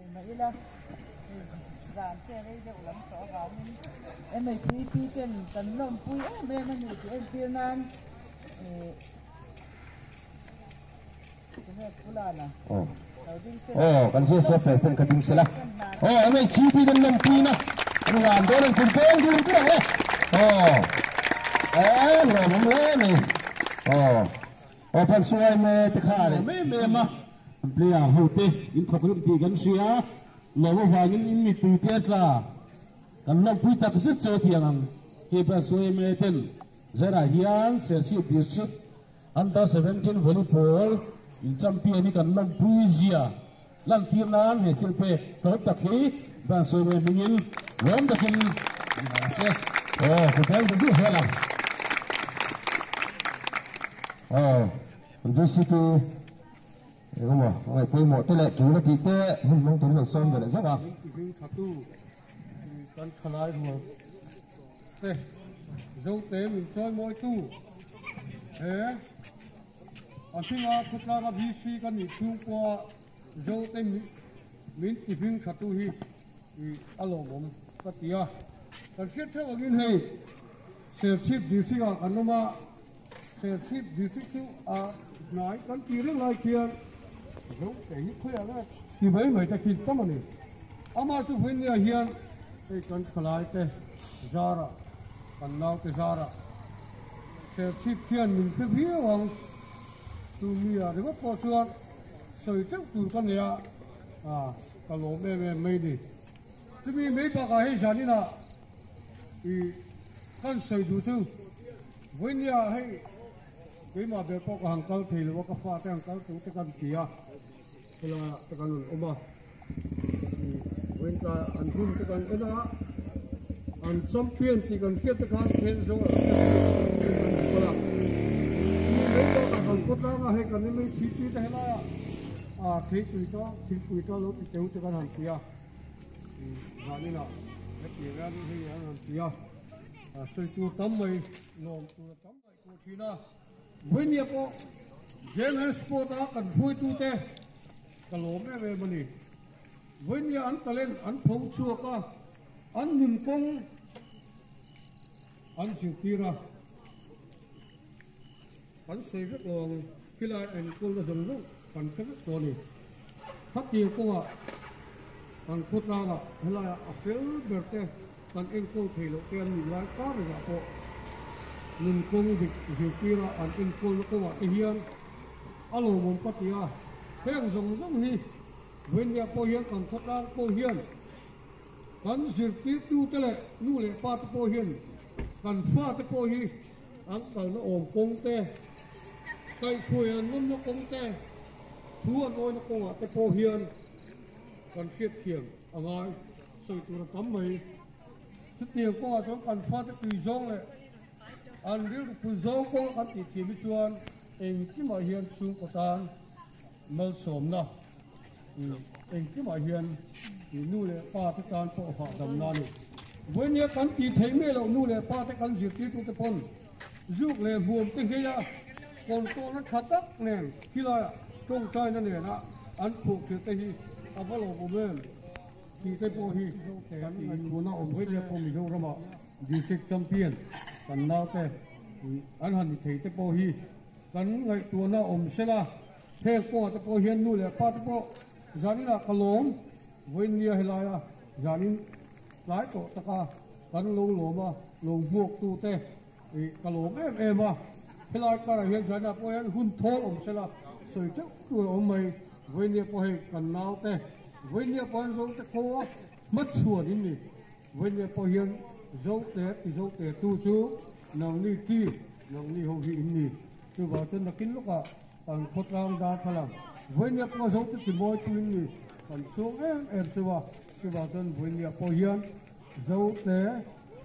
mà ít là giảm tiền đây đều lắm có vào em mấy chi phí tiền tấn lồng vui em anh thì em tiền ăn kan je se president kading sila em ai chi thi den lom pi na ngam do nan kun peng dulu tu ngam le ni pan suai me te kha le me ma player hu te in thokrum ti gan sia lo wa wangin in mi tu te tla kan lom pi tak se cho thiang he pan suai me ten zara hian Serchhip district under 17 volleyball in champion ni kan lom pi zia lang team nan he khil pe to tak hi ban so we mingin lom da kin ko tel du he la visitu ngoma ngai poi mo te le chu na ti te mun mong tin lo som de sa ba kan khalai mo te Zote min choi moi tu Asinga khutla ga BC kan ni chu ko Zote min ti hing thatu hi alo mom patia kan khiat thaw ngin hei Serchhip district a kanoma Serchhip district chu a nai kan ti reng lai kian Zote hi khoya la ti mai ta khit tamani ama chu hin ya hian ei kan khalai te zara kan nau te zara Serchhip thian min phe phe wang tu mia de ko chuan soi chau tu kan ya ka lo me ni chumi me pa ka he jani na I kan soi du chu win ya he ke ma be ko ka hang kal thil wa ka fa te hang kal tu te kan kia kala te kan oma win ka an hun te kan ena an champion ti kan ke te kan chen zo kala còn cốt đó hay còn nên mấy chi tiết thế là thế tùy to lúc thì tiêu cho con hàng kia và như nào cái tiền ra đi hàng kia xây tu tấm mày nôm tu tấm mày tu chi na với nhiều có game and sport đó cần phui tu te cả lỗ mẹ về mình với nhiều anh ta lên anh phóng chua cả anh nhìn công anh chịu tiền ra hắn xây rất lòng khi lại anh cô là dần lúc hắn rất to này phát tiền cô hắn phút ra là hắn lại phiếu được thế hắn anh cô thì lộ tiền mình lại có được là cô nhìn cô việc nhiều kia là anh cô nó cô bảo cái hiên alo muốn phát tiền thế anh dùng đi bên nhà cô hiên còn phút ra cô hiên hắn diệt tiếp tu thế này nu lệ pa cô hiên hắn pha cô hiên anh còn nó ổn công thế cây khuya nó công te thua nói nó công cái po hiền còn khiết thiền ở ngoài soi tu tấm mày chút tiền có trong cần phát cái tùy giống này anh biết tùy giống có anh chỉ thiền với chuan em cái mà hiền xuống của ta mel sớm na em cái mà hiền thì nu lệ pa cái tan po họ đầm na này với nhớ anh chỉ thấy mấy lâu nu lệ pa cái anh diệt tiêu tu cái pon giúp lệ buồn tiếng kia còn tôi nó chặt đất nè khi là trong trái nó nè nó ăn phụ thì cái gì à bắt đầu của bên thì cái bộ hi anh của nó ổn với cái bộ mình dùng ra mà district champion còn nào thế anh hẳn thấy cái bộ hi còn người của nó ổn sẽ là thế của cái bộ hiền nuôi là ba cái bộ giá đi là cái lồng với nhiều hay là giá đi lái tổ tất cả còn lồng mà lồng buộc tu thế cái lồng em mà thế là cái này hiện giờ là cô ấy hun thô ông sẽ là sợi chắc tuổi ông mày với nhiều cô ấy cần nào thế với nhiều cô ấy giống cái cô mất xuồng đi nè với nhiều cô ấy dấu té thì dấu té tu chú nòng đi chi nòng đi hậu thị nè từ vào chân là kín lúc à còn phốt ram đa thay làm với nhiều cô dấu tới môi tu nè còn xuống em chưa vào từ vào chân với nhiều cô ấy dấu té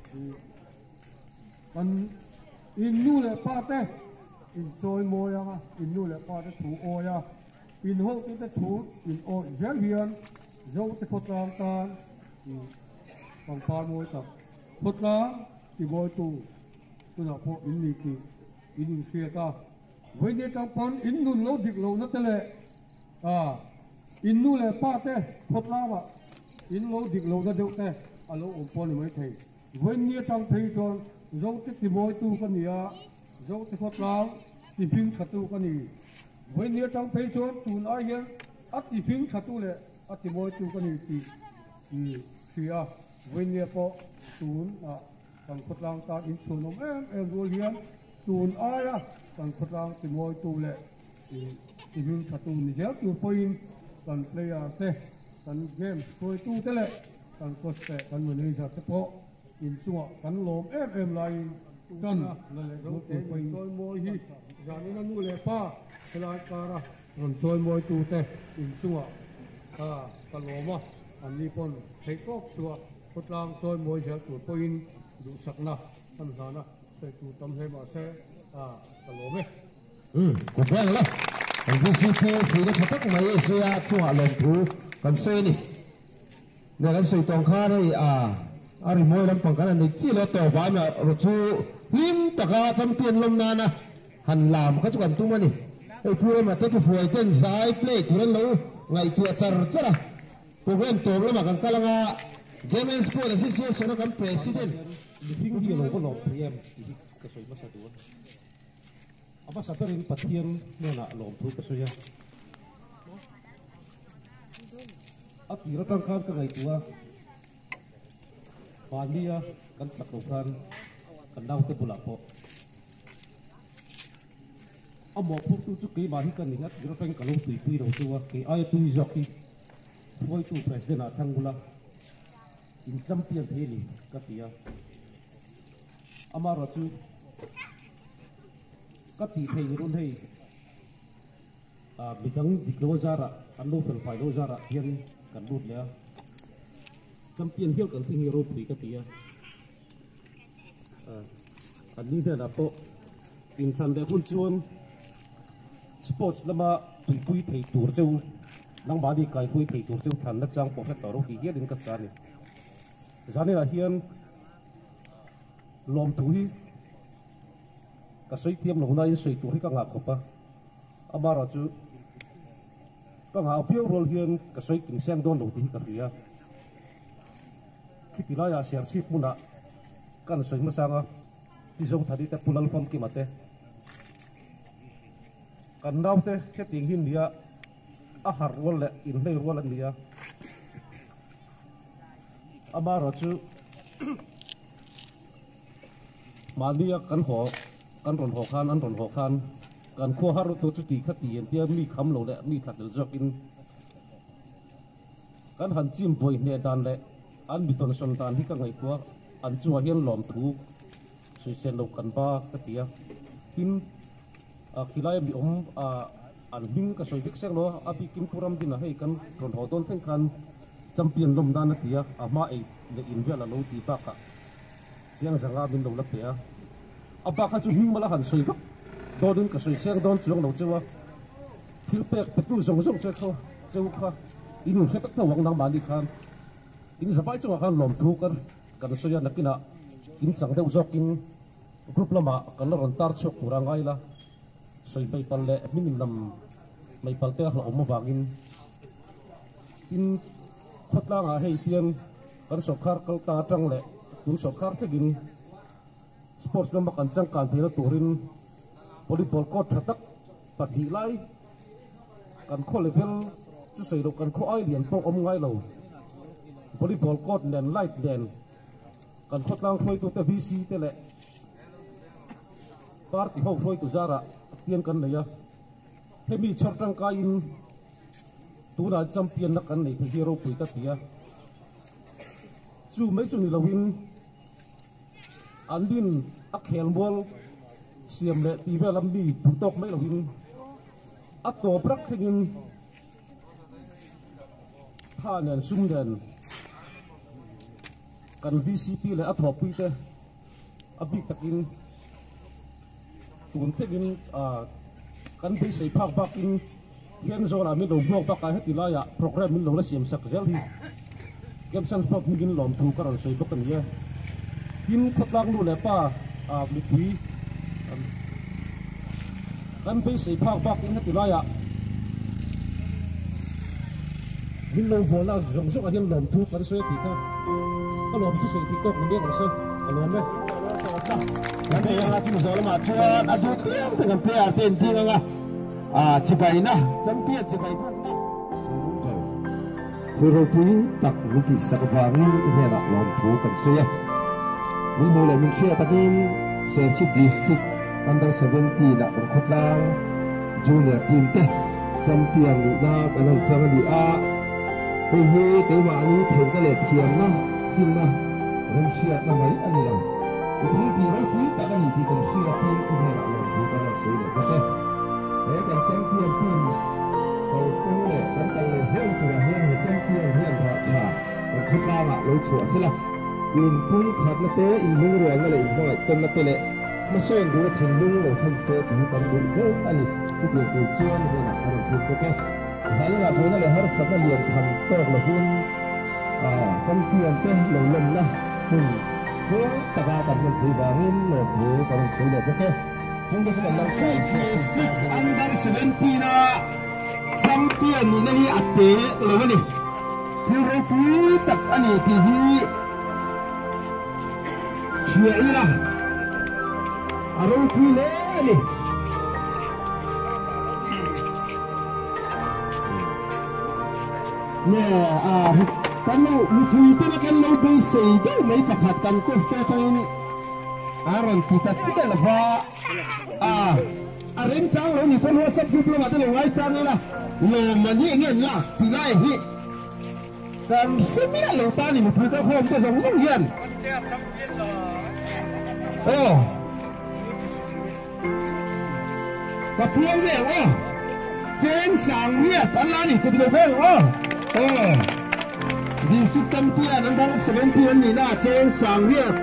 còn in nu le pa te in choi mo ya in nu le pa te thu o ya in ho te thu in o zel hian zo te phot rang ta bằng pa mo ta phot rang ti boy tu na po in ni ki in khia ta với ni trong pon in nun lo dik lo na te le in nu le pa te phot la wa in lo dik lo da deu te alo om pon ni mai thei wen ni tang phei chon zo te ti moi tu ka ni a zo te phot la ti ping thatu ka ni wen ni tang phei chon tun a hian a ti ping thatu le a ti moi tu ka ni ti sia wen ni po tun a kan phot lang ta in sunom em ro hian tun a ya kan phot lang ti moi tu le ti ping thatu ni zel tu point kan player te kan game koi tu te le kan coach te kan manager te po in sunga kan lom em lai kan le le zo te choi moi hi jani na nu le pa lai kara kan choi moi tu te in sunga kan loma an ni pon thei kok chua phot lang choi moi zel tu point du sakna kan hana se tu tam he ma se kan lome cũng quen rồi còn VCP thì nó thật tất mấy xưa chua lòng thú còn xơi nè để cái sợi tông kha đây ari moi lam pang kan này chỉ là tổ vải mà rồi chú lim taka champion lom nana han làm các chuan tu mani ei pure mà tới phơi tên giải play tu ren lâu ngày tua char chara program tổ lắm mà kan kalanga game and sport association nó kan president meeting hi lo ko lo pm cái sợi mà sao tu apa sabar ini patian mana lom tu kesuya ati ratang kan ka ngai tua pania kan sakaukan kan dau te pula po amo pu tu chu ke ma hi kan ingat ratang kalau pui ro tua ke ai tu joki foi tu president a thangula in champion theli ka tia amara chu các tỷ thầy luôn thầy bị đắng bị đổ ra ra ăn lô phần phải đổ ra ra hiện cần đốt nhá trong tiền hiếu cần sinh hero bị các tỷ anh đi theo là bộ in thành để huân chuông sports là mà tụi quý thầy tour châu năng bà đi cài quý thầy tour châu thành đất trang bộ phép tàu rồi hiện đến các gia này gia này là hiện lom túi cái sợi thiêm lồng này sợi tuổi các ngã khop à mà rồi chứ các ngã phiêu rồi hiện cái sợi kinh sen đón đầu thì cái gì à khi tí lại Serchhip muốn à cái sợi mà sang à đi dòng thadi ta pulal form kia mà thế cái nào thế cái tiếng hin dia har rồi lệ in đây rồi là dia à mà rồi chứ mà dia kan ho kan ron ho khan an ron ho khan kan kho har to chu ti kha ti en pia mi kham lo le mi thak del jok in kan han chim boi ne dan le an bi ton son tan hi ka ngai kwa an chu hian lom thu sui sen lo kan ba ka tia tin khilai mi an hing ka soi dik sek lo abi kim puram din a hei kan ron ho don theng khan champion lom dan a tia ama ei le in vela lo ti pa ka chiang zanga bin lo la pe a apa kha chu hing mala han soi ka do din ka soi seng don chuang lo chewa thil pek petu zong zong che kho cheu kha in he tak thawang nang mali khan in zapai chu khan lom thu kan soya nakina in chang deuh zok in group lama kan ron tar chok turangai la soi bai pal le min lam mai pal te hla om wangin in khotla nga hei pian kan sokhar kal ta tang le kun sokhar thegin sports lama kan chang kan thela turin volleyball court thatak pati lai kan kho level chu sei ro kan kho ai lian po om ngai lo volleyball court nen light den kan khotlang khoi tu te VC te le party ho khoi tu zara tian kan leya hemi chortang ka in tu na champion na kan nei phe hero pui ta tia chu mai chu ni lowin andin a khel bol siam le ti ve lam bi putok mai lowin a to prak thingin tha nen sum den kan VCP le a thop pui te a big takin tun thegin kan be sei phak bakin hian zona mi lo blok ba ka heti la ya program min lo la siam sak zel hi gam san pop min lom thu ka ron sei bok kan ye hin khotlang lu le pa mi pui kan be sei phak bakin heti la ya min lo bol na zong zong adian lom thu kan soi ti kha a lom chi sei ti tok ni ngang se a lom me kan te nga chu zo la ma chuan a du tiang te kan pe ar ten ti nga chi pai na champion chi pai na Hero pui tak munti sakavangin hena lom thu kan soi min mo le min khia takin Serchhip district under 17 na kan khotlang junior team te champion ni na kanang chang ni a he ke ma ni theng ka le thiam na fin na ram sia na mai ani lo thi ti rai pui ta ka ni ti kan sia team ku na la lo ku ka la soi le ka te he kan champion team ko ku le kan kan le zel ku ra he champion hian ra cha ko khotla la lo chua sila in pung khat na te in lung rual na le in hoi ton na te le ma soin du thin lung lo than se ti kan bun he ani ti ti tu chuan he na kan thi ko ke sai la bu na le har sa na lian tham tok lo hin champion te lo lom na hun ko ta ga kan hun thi ba hin lo bu kan soi le ko ke chung ke sa lang sai district under 17 na champion ni na hi atte lo ni thi ro pu tak ani ti hi Chia ira, arong pile ni. Nè, kan lo mukui tu na kan lo base tu mai pakat kan kos tu tuin. Aron kita cita lava. Arem chang lo ni pun WhatsApp group lo mata lo ngai chang ni lah. Lo mani ngen lah, tilai hi. Kan semia lo tani mukui kan home tu song yan. Cái phương này trên sáng Việt anh là đi cái điều phương đi sức tâm tiền anh đang 17 này là trên sáng Việt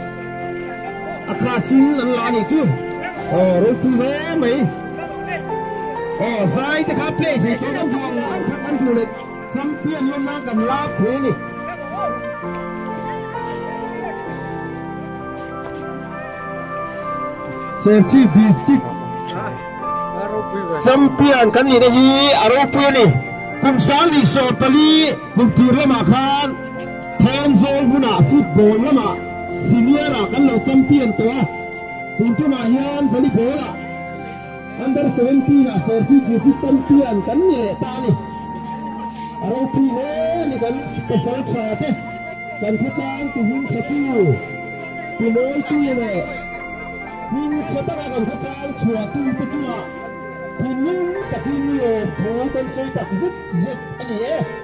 akasin anh là đi chứ rồi thì thế mấy sai thì các play thì chúng ta dùng các anh du lịch tâm tiền luôn đang cần láp thế này Serchhip district champion kan ni hi arope ni kum sang ni so pali kum tir ma khan ten zone huna football lama senior kan lo champion to kum tu ma hian volleyball under 17 na Serchhip district champion kan ni ta ni arope ni kan special chate kan khutang tu hun khatu tu noi tu ne nhưng cho tất cả các cháu chùa tu cho chùa thì những tập tin nhiều thú tên xây tập rất rất anh ấy